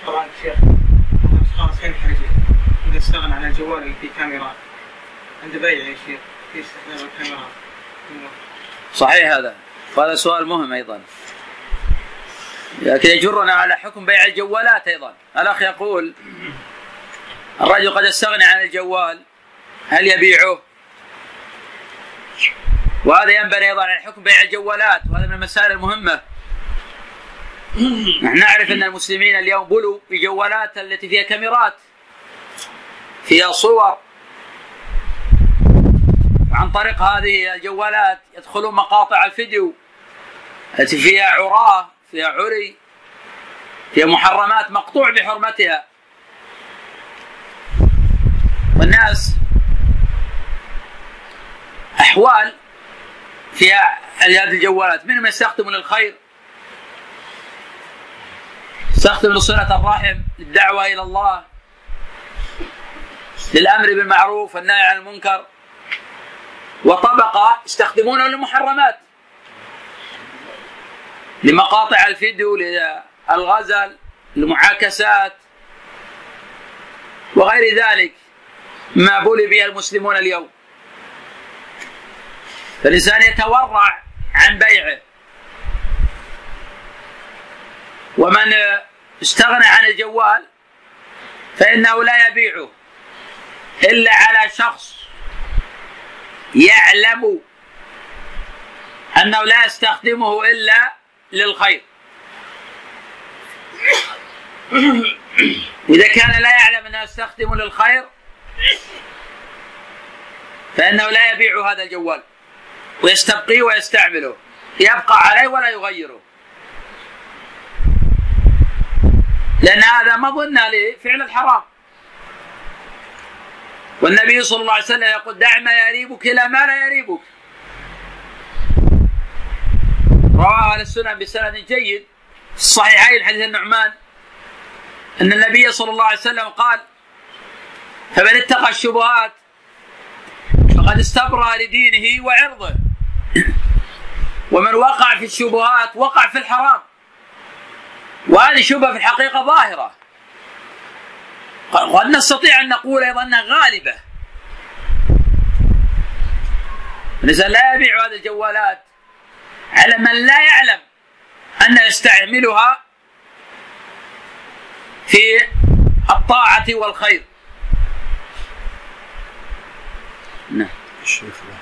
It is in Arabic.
طبعا شيخ خلاص ينحرج إذا استغنى عن الجوال اللي فيه كاميرا عند بيع يا شيخ في استخدام الكاميرا. صحيح هذا، وهذا سؤال مهم أيضا، لكن يجرنا على حكم بيع الجوالات أيضا. الأخ يقول الرجل قد استغنى عن الجوال، هل يبيعه؟ وهذا ينبني أيضا على حكم بيع الجوالات، وهذا من المسائل المهمة. نحن نعرف أن المسلمين اليوم بلوا بجوالات التي فيها كاميرات، فيها صور، وعن طريق هذه الجوالات يدخلون مقاطع الفيديو التي فيها عراه، فيها عري، فيها محرمات مقطوع بحرمتها. والناس أحوال فيها هذه الجوالات، منهم يستخدم للخير، يستخدم لصلة الرحم، للدعوة إلى الله، للأمر بالمعروف والنهي عن المنكر، وطبقة يستخدمونه للمحرمات، لمقاطع الفيديو، للغزل، للمعاكسات وغير ذلك ما بلي به المسلمون اليوم. فالإنسان يتورع عن بيعه. ومن استغنى عن الجوال فإنه لا يبيعه إلا على شخص يعلم أنه لا يستخدمه إلا للخير. إذا كان لا يعلم أنه يستخدمه للخير فإنه لا يبيع هذا الجوال ويستبقيه ويستعمله، يبقى عليه ولا يغيره، لأن هذا مظنة لفعل الحرام. والنبي صلى الله عليه وسلم يقول دع ما يريبك إلى ما لا يريبك. رواه أهل السنن بسند جيد في الصحيحين حديث النعمان أن النبي صلى الله عليه وسلم قال فمن اتقى الشبهات فقد استبرأ لدينه وعرضه، ومن وقع في الشبهات وقع في الحرام. وهذه شبهة في الحقيقة ظاهرة، قد نستطيع أن نقول أيضا أنها غالبة. الإنسان لا يبيع هذه الجوالات على من لا يعلم أن يستعملها في الطاعة والخير. نعم.